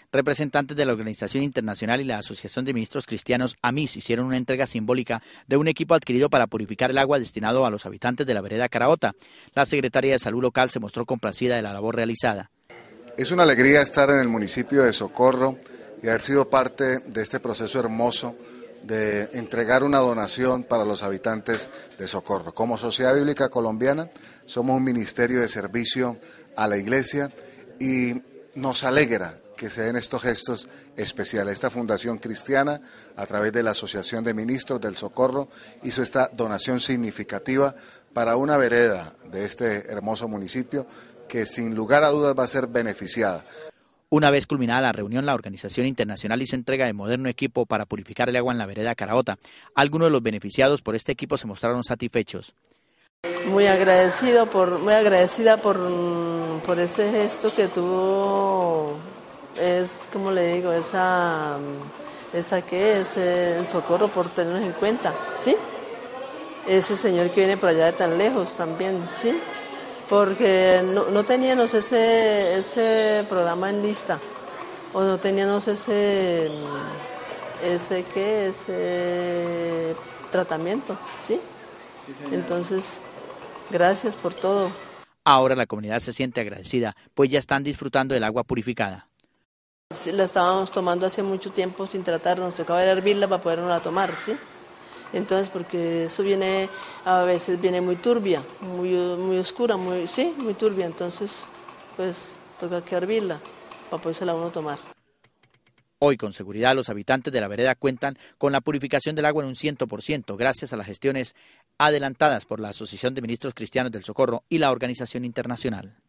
Representantes de la Organización Internacional y la Asociación de Ministros Cristianos AMIS hicieron una entrega simbólica de un equipo adquirido para purificar el agua destinado a los habitantes de la vereda Caraota. La secretaria de Salud local se mostró complacida de la labor realizada. Es una alegría estar en el municipio de Socorro y haber sido parte de este proceso hermoso de entregar una donación para los habitantes de Socorro. Como Sociedad Bíblica Colombiana somos un ministerio de servicio a la iglesia y nos alegra que se den estos gestos especiales. Esta fundación cristiana, a través de la Asociación de Ministros del Socorro, hizo esta donación significativa para una vereda de este hermoso municipio que sin lugar a dudas va a ser beneficiada. Una vez culminada la reunión, la organización internacional hizo entrega de moderno equipo para purificar el agua en la vereda Caraota. Algunos de los beneficiados por este equipo se mostraron satisfechos. Muy agradecida por ese gesto que tuvo, es como le digo, el Socorro por tenernos en cuenta, ¿sí? Ese señor que viene por allá de tan lejos también, ¿sí? Porque no teníamos ese programa en lista, o no teníamos ese tratamiento, ¿sí? Entonces, gracias por todo. Ahora la comunidad se siente agradecida, pues ya están disfrutando del agua purificada. Sí, la estábamos tomando hace mucho tiempo sin tratar, nos tocaba hervirla para poderla tomar, ¿sí? Entonces, porque eso a veces viene muy turbia, muy oscura, muy turbia, entonces, pues, toca que hervirla para podérsela uno tomar. Hoy, con seguridad, los habitantes de la vereda cuentan con la purificación del agua en un 100%, gracias a las gestiones adelantadas por la Asociación de Ministros Cristianos del Socorro y la Organización Internacional.